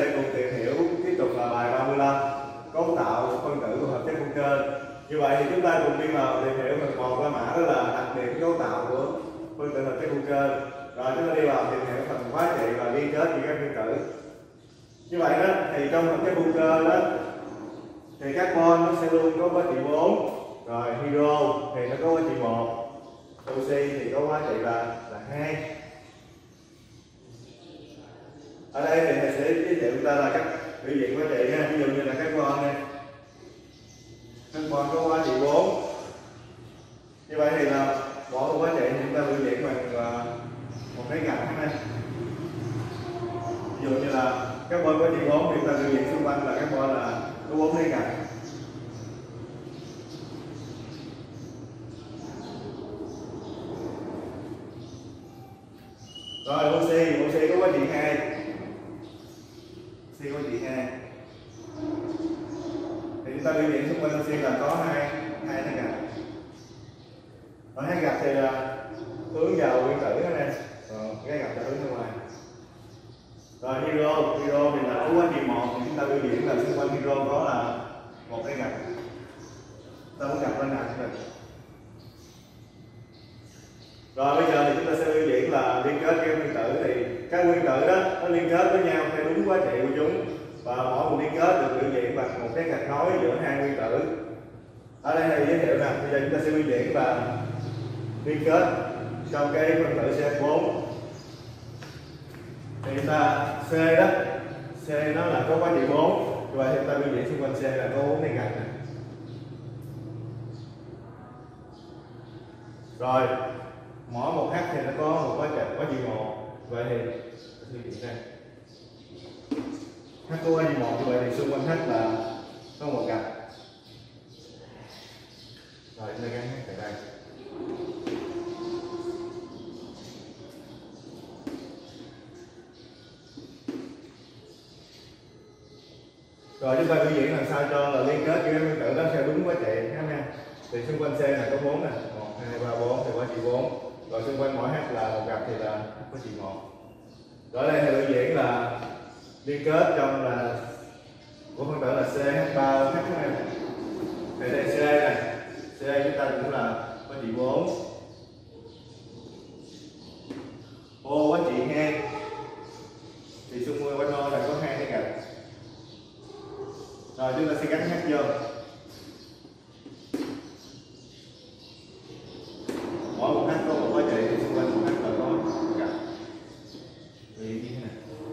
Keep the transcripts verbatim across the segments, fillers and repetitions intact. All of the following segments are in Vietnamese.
sẽ cùng tìm hiểu tiếp tục là bài ba mươi lăm, cấu tạo phân tử của hợp chất hữu cơ. Như vậy thì chúng ta cùng đi vào tìm hiểu phần một La Mã, đó là đặc điểm cấu tạo của phân tử hợp chất hữu cơ. Rồi chúng ta đi vào tìm hiểu phần hóa trị và liên kết giữa các phân tử. Như vậy đó thì trong hợp chất hữu cơ đó thì carbon nó sẽ luôn có hóa trị bốn, rồi hydro thì nó có hóa trị một, oxy thì có hóa trị là là hai. Ở đây thì thầy sẽ giới thiệu chúng ta là các biểu hiện hóa trị ha. Ví dụ như là carbon này, carbon có hóa trị bốn. Như vậy thì là mỗi một hóa trị thì chúng ta biểu hiện bằng một cái gạch này. Ví dụ như là carbon có trị bốn thì chúng ta biểu hiện xung quanh là carbon là có bốn cái gạch. Rồi oxy, oxy có hóa trị hai. Oxy có hóa trị hai. Thì chúng ta biểu hiện xung quanh oxy là có hai hai cái gạch. Ở hai gạch thì là hướng vào nguyên tử đó nè. Rồi cái gạch là hướng ra ngoài. Rồi hydro, hydro thì là có hóa trị một thì chúng ta biểu hiện là xung quanh hydro có là một cái gạch. Ta muốn gạch lên nào cũng được. Rồi bây giờ thì chúng ta sẽ biểu diễn là liên kết các nguyên tử. Thì các nguyên tử đó nó liên kết với nhau theo đúng hóa trị của chúng, và mỗi một liên kết được biểu diễn bằng một cái gạch nối giữa hai nguyên tử. Ở đây thầy giới thiệu nè, bây giờ chúng ta sẽ biểu diễn là liên kết trong cái phân tử C H bốn. Thì chúng ta C đó, C nó là có hóa trị bốn, rồi chúng ta biểu diễn xung quanh C là có bốn cái gạch này. Rồi mỗi một H thì nó có một hóa trị hóa trị một, vậy thì biểu diễn đây H có hóa trị một, như vậy thì xung quanh H là có một gạch. Rồi chúng ta gắn H tại đây. Rồi chúng ta biểu diễn làm sao cho là liên kết giữa các nguyên tử đó theo đúng hóa trị nha. Thì xung quanh C là có bốn nè, một, hai, ba, bốn thì hóa trị bốn. Rồi xung quanh mỗi H là một gạch thì là hóa trị một. Rồi đây thì biểu diễn là liên kết trong là của phân tử là C H ba H này. Thì đây C này, C chúng ta cũng là hóa trị bốn. O hóa trị hai. Thì xung quanh O là có hai cái gạch. Rồi chúng ta sẽ gắn H vô. Mỗi một H có một hóa trị thì xung quanh một H là có một gạch. Vì như thế này.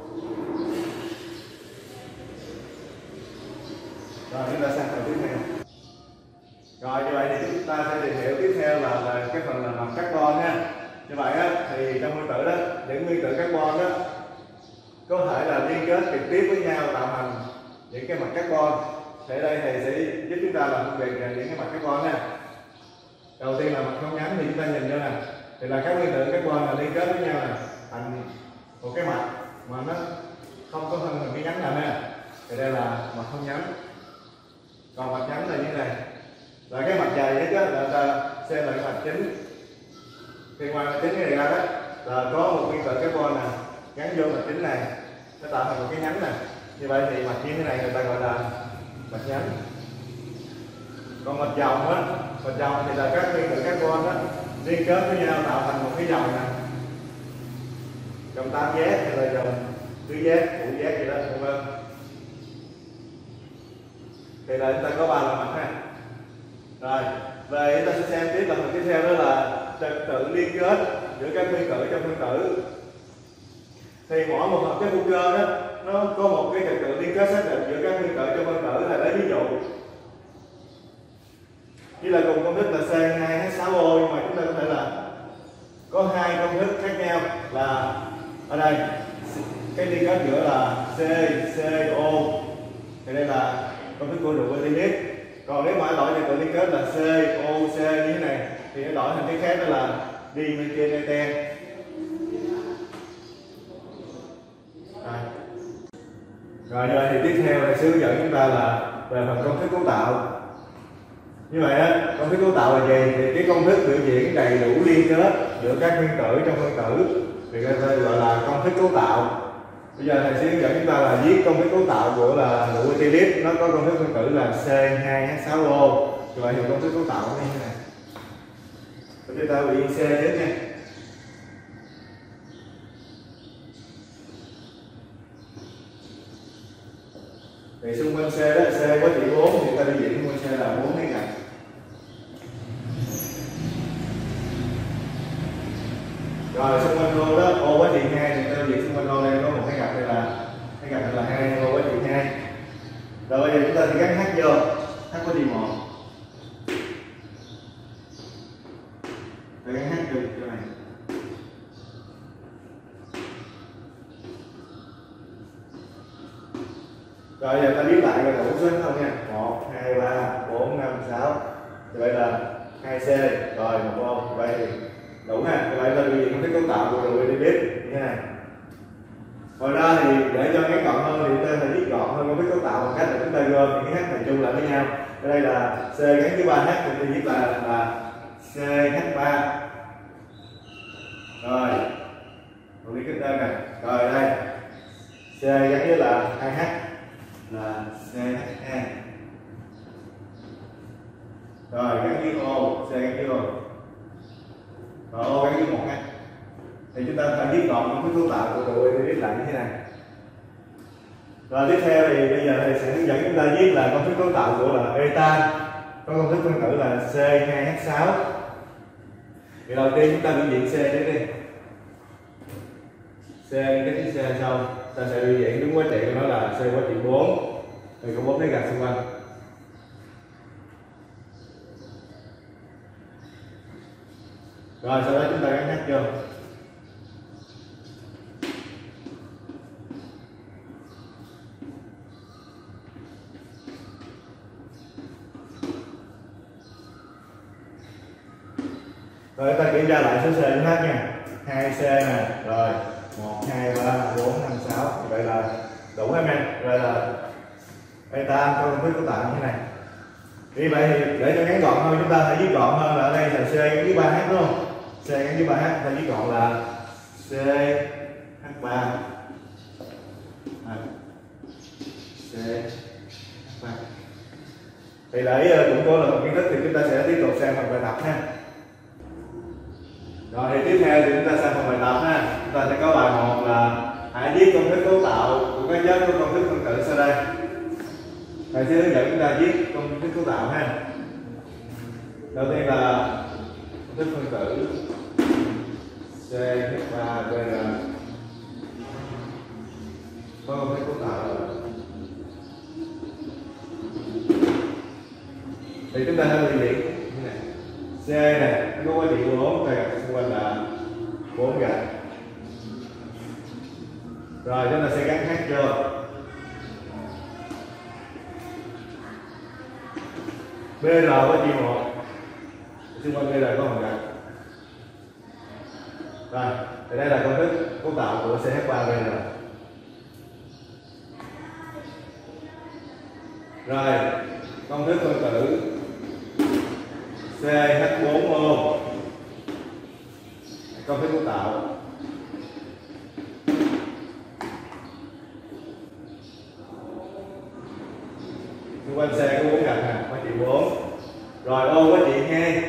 Rồi chúng ta sang phần tiếp theo. Rồi như vậy thì chúng ta sẽ tìm hiểu tiếp theo là, là cái phần là mặt carbon ha. Như vậy á, thì trong nguyên tử đó, những nguyên tử carbon đó có thể là liên kết trực tiếp với nhau tạo thành những cái mặt carbon. Thì ở đây thầy sẽ giúp chúng ta làm phân biệt những cái mặt carbon nha. Đầu tiên là mặt không nhánh thì chúng ta nhìn vô nè, thì là các nguyên tử carbon là liên kết với nhau nè thành một cái mặt mà nó không có hơn cái nhánh nào nè. Thì đây là mặt không nhánh. Còn mặt nhánh là như thế này. Và cái mặt dày nhất đó là ta xem là cái mặt chính. Thì ngoài mặt chính cái này ra đó là có một nguyên tử carbon nè gắn vô mặt chính này, nó tạo thành một cái nhánh nè. Như vậy thì mặt như thế này người ta gọi là mặt nhánh. Còn mặt vòng á, mặt vòng thì là các nguyên tử carbon đó liên kết với nhau tạo thành một cái vòng nè, vòng tam giác hay là vòng tứ giác, ngũ giác gì đó, vân vân. Thì là chúng ta có ba loại mặt ha. Rồi về chúng ta sẽ xem tiếp là phần tiếp theo, đó là trật tự liên kết giữa các nguyên tử trong phân tử. Thì mỗi một hợp chất hữu cơ đó nó có một cái trật tự liên kết xác định giữa các nguyên tử trong phân tử. Là lấy ví dụ như là cùng công thức là C hai H sáu O, nhưng mà chúng ta có thể là có hai công thức khác nhau. Là ở đây cái liên kết giữa là C, CO, thì đây là công thức của Rubinstein. Còn nếu mà đổi trật tự liên kết là C, O, C như thế này thì nó đổi thành cái khác, đó là dimethyl. Rồi như vậy thì tiếp theo là sẽ hướng dẫn chúng ta là về phần công thức cấu tạo. Như vậy á, công thức cấu tạo là gì? Thì cái công thức biểu diễn đầy đủ liên kết giữa các nguyên tử trong phân tử thì người ta gọi là công thức cấu tạo. Bây giờ thầy sẽ hướng dẫn chúng ta là viết công thức cấu tạo của là nụ clip, nó có công thức phân tử là C hai H sáu O. Như vậy thì công thức cấu tạo nó như thế này. Chúng ta bị C trước nha. Thì xung quanh C đó, C có trị bốn thì ta đi diễn xung quanh C là bốn cái gạch. Rồi xung quanh O đó, O có trị hai thì ta diễn xung quanh O đây có một cái gạch đây là cái gạch là hai, O có trị hai. Rồi bây giờ chúng ta sẽ gắn H vô, H có trị một. Ta gắn H vô chỗ này. Rồi giờ ta viết lại rồi đủ số không nha. một, hai, ba, bốn, năm, sáu. Như vậy là hai C rồi một O. Vậy thì đủ ha. Như vậy ta biểu hiện công thức cấu tạo của đồ đi biết như thế này. Ngoài ra thì để cho ngắn gọn hơn thì ta phải viết gọn hơn công thức cấu tạo bằng cách là chúng ta gom những cái H này chung lại với nhau. Ở đây là C gắn với ba H thì ta viết là là C H ba. Rồi. Một cái kích đơn này. Rồi đây. C gắn với là hai H là C H hai. Rồi gắn với O, C gắn với O. Rồi O gắn với một H. Thì chúng ta phải viết gọn công thức cấu tạo của tụi viết lại như thế này. Rồi tiếp theo thì bây giờ thầy sẽ hướng dẫn chúng ta viết là công thức cấu tạo của là etan. Có công thức phân tử là C hai H sáu. Thì đầu tiên chúng ta biểu diễn C trước đi. C cái chữ C sau, ta sẽ biểu diễn đúng quá trị của nó là C quá trị bốn. Thì có bốn cái gạch xung quanh. Rồi sau đó chúng ta gắn H vô. Rồi ta kiểm tra lại số C của H nha. hai C nè, rồi một, hai, ba, bốn, năm, sáu. Vậy là đủ em em. Rồi là etan có công thức cấu tạo như thế này. Vì vậy thì để cho ngắn gọn hơn chúng ta phải viết gọn hơn là ở đây là C gắn với ba H đúng không? C gắn với ba H ta viết gọn là C H ba. À, C H ba. Thì để củng cố là một kiến thức thì chúng ta sẽ tiếp tục sang phần bài tập ha. Rồi thì tiếp theo thì chúng ta sang phần bài tập ha. Chúng ta sẽ có bài một là hãy viết công thức cấu tạo của các giới của công thức phân tử sau đây. Thầy sẽ hướng dẫn chúng ta viết công thức cấu tạo ha. Đầu tiên là công thức phân tử C H ba B R. Có công thức cấu tạo rồi. Thì chúng ta sẽ biểu diễn như này. C này nó có giá trị bốn, ta gạch xung quanh là bốn gạch. Rồi chúng ta sẽ gắn H vô. bê rờ có chia một, xung quanh bê rờ có một gạch. Rồi, thì đây là công thức cấu tạo của C H ba bê rờ. Rồi, công thức phân tử C H bốn O. Công thức cấu tạo. Xung quanh C có bốn gạch nè, có trị bốn. Rồi O có trị hai.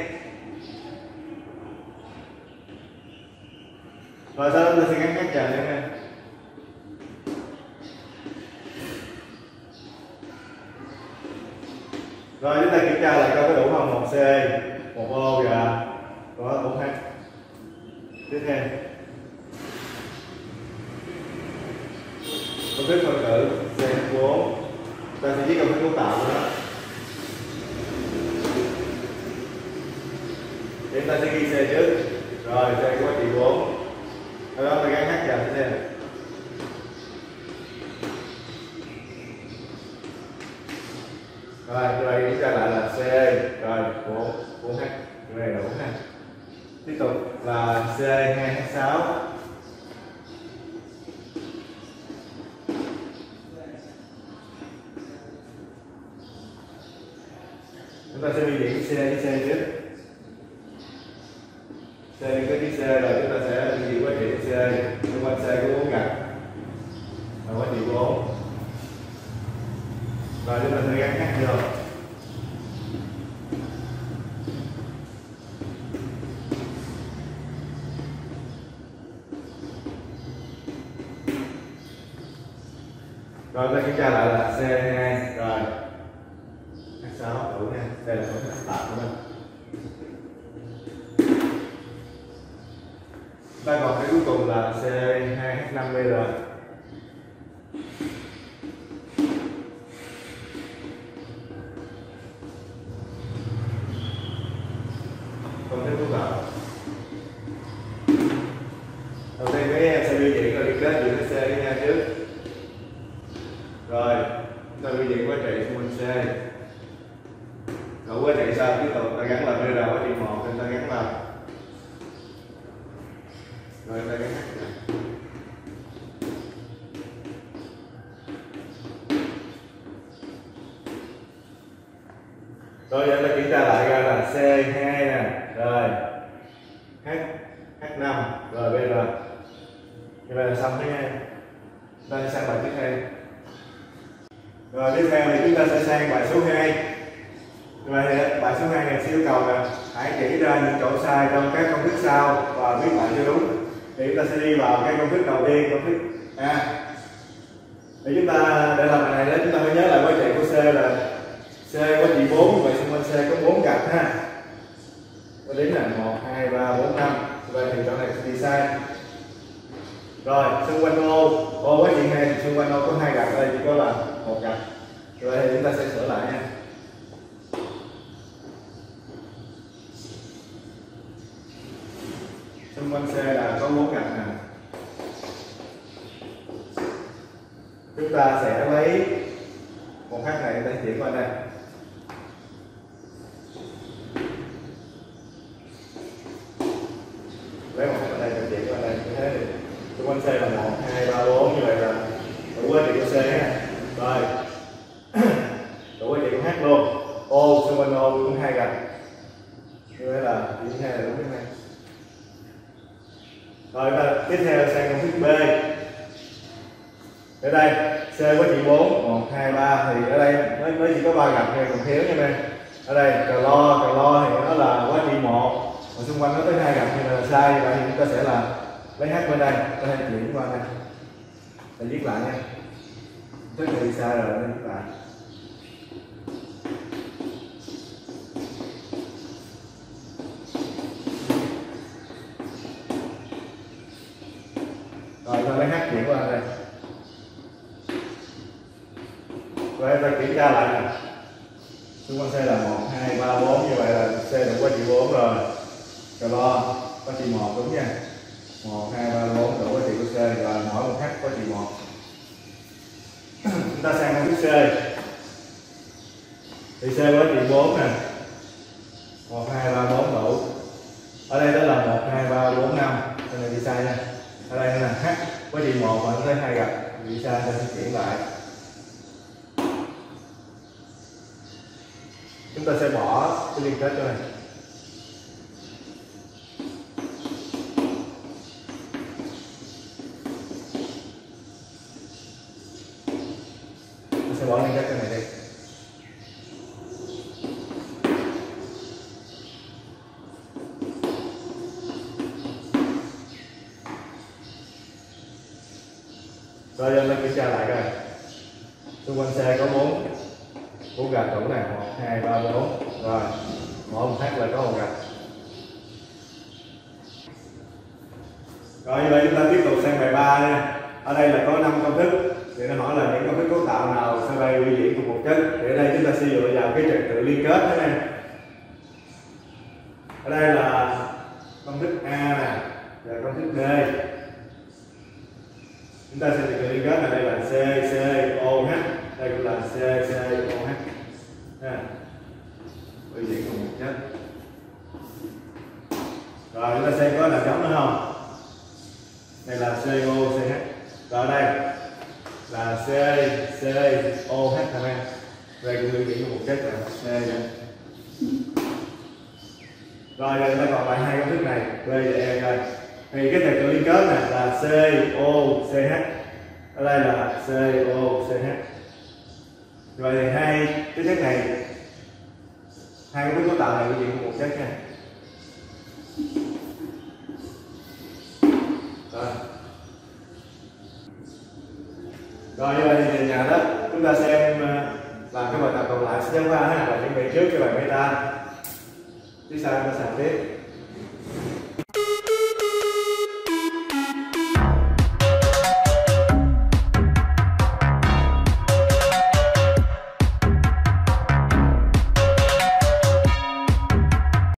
Rồi sau đó tôi sẽ gắn các trần lên nha. Rồi chúng ta kiểm tra lại coi có đủ không? Một C, một O và có bốn H. Tiếp theo công thức phân tử C H bốn. Ta sẽ viết công thức cấu tạo của nó. Thì ta sẽ ghi C trước. Rồi C có trị bốn. Sau đó ta gắn H vào C. Rồi, từ đây chúng ta lại là C, rồi bốn, bốn H, từ đây là bốn H. Tiếp tục là C hai H sáu. Chúng ta sẽ biểu diễn C với C trước. C có chữ C rồi chúng ta sẽ biểu diễn quá trị C, xung quanh C có bốn gạch. Rồi chúng ta sẽ gắn H vô. Rồi ta kiểm tra lại là C hai, rồi H sáu đủ nha, đây là số H tạm của mình. Ta còn cái cuối cùng là C hai H năm B rồi. Công thức phức tạp. Đầu tiên cái em sẽ biểu diễn là liên kết giữa cái C với nha trước. Rồi, chúng ta biểu diễn quá trị xung quanh C. Rồi quá trị sau tiếp tục ta gắn là B ra quá trị một, nên ta gắn vào. Rồi ta gắn H này. Rồi giờ ta kiểm tra lại ra là C hai nè, rồi H H năm, rồi B R. Như vậy là xong thế nha. Ta sẽ sang bài tiếp theo. Rồi tiếp theo thì chúng ta sẽ sang bài số hai. Vậy bài số hai này sẽ yêu cầu là hãy chỉ ra những chỗ sai trong các công thức sau và viết lại cho đúng. Thì chúng ta sẽ đi vào cái công thức đầu tiên, công thức A. Để chúng ta để làm bài này đó, chúng ta phải nhớ là quá trị của C là C quá trị bốn, vậy xung quanh C có bốn cạnh ha. Có đếm là một, hai, ba, bốn, năm. Vậy thì chỗ này sẽ đi sai. Rồi xung quanh O, O quá trị hai thì xung quanh O có hai gạch, đây chỉ có là một gạch. Rồi thì chúng ta sẽ sửa lại nha. Xung quanh C là có bốn gạch nè. Chúng ta sẽ lấy một H này ta chuyển qua đây. Lấy một H ở đây ta chuyển qua đây. Như thế thì xung quanh C là một, hai, ba, bốn, như vậy là đủ quá trị của C ha. Rồi đủ quá trị của H luôn. O xung quanh O cũng hai gạch. Như vậy là điểm hai là đúng cái này. Rồi ta tiếp theo sang công thức B. Ở đây C quá trị bốn, một, hai, ba thì ở đây mới, mới chỉ có ba gạch hay còn thiếu nha em. Ở đây cờ lo, cờ lo thì nó là quá trị một, và xung quanh nó tới hai gạch thì là sai. Vậy thì chúng ta sẽ là lấy H bên đây, ta sẽ chuyển qua đây. Ta viết lại nha. Tức là đi sai rồi nên viết lại. Rồi ta lấy H chuyển qua đây. Rồi ta kiểm tra lại nè. Xung quanh C là một, hai, ba, bốn, như vậy là C được quá trị bốn rồi. Cờ lo quá trị một đúng nha. một, hai, ba, bốn đủ quá trị của C, rồi mỗi một H quá trị một. Chúng ta sang công thức C. Thì C quá trị bốn nè. một, hai, ba, bốn đủ. Ở đây đó là một, hai, ba, bốn, năm. Cái này đi sai nha. Ở đây là H quá trị một và nó tới hai gạch. Đi sai ta sẽ chuyển lại. Chúng ta sẽ bỏ cái liên kết cho này. Chúng ta sẽ bỏ liên kết cho này đi. Rồi giờ mình kiểm tra lại coi. Xung quanh C có bốn bốn gạch đủ này, một, hai, ba, bốn. Rồi mỗi một H là có một gạch. Rồi như vậy chúng ta tiếp tục sang bài ba nha. Ở đây là có năm công thức. Thì nó hỏi là những công thức cấu tạo nào sau đây biểu diễn cùng một chất. Thì ở đây chúng ta sẽ dựa vào cái trật tự liên kết thế này. Ở đây là công thức A nè, và công thức B. Chúng ta sẽ trật tự liên kết ở đây là C, C, O, H. Đây cũng là C, C, O, H. Ha. Biểu diễn cùng một chất. Rồi chúng ta xem có làm giống nữa không? Đây là C, O, C, H. Rồi đây là C, C, O, H thằng em. Đây cũng biểu diễn cùng một chất là C nha. Rồi giờ ta còn lại hai công thức này, B và E coi. Thì cái trật tự liên kết này là C, O, C, H. Ở đây là C, O, C, H. Như vậy thì hai cái chất này, hai cái cấu tạo này của diện của một chất nha. Rồi. Rồi như vậy thì nhà đó chúng ta xem làm cái bài tập còn lại sách giáo khoa ha, và chuẩn bị trước cái bài meta. Tiếp sau chúng ta làm tiếp.